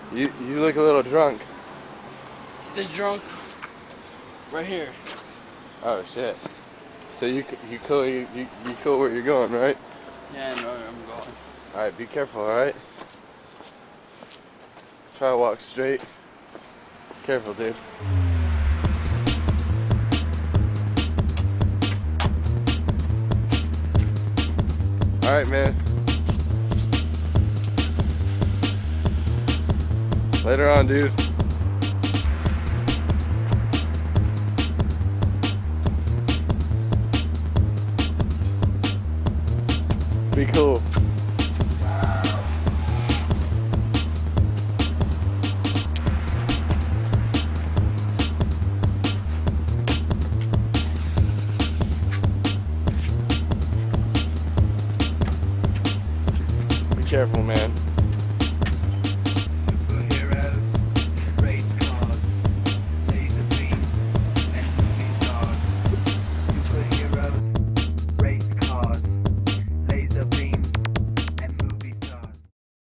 You look a little drunk. The drunk right here. Oh shit. So you cool where you're going, right? Yeah, I know where I'm going. All right, be careful. All right. Try to walk straight. Careful, dude. All right, man. Later on, dude. Be cool. Be careful, man.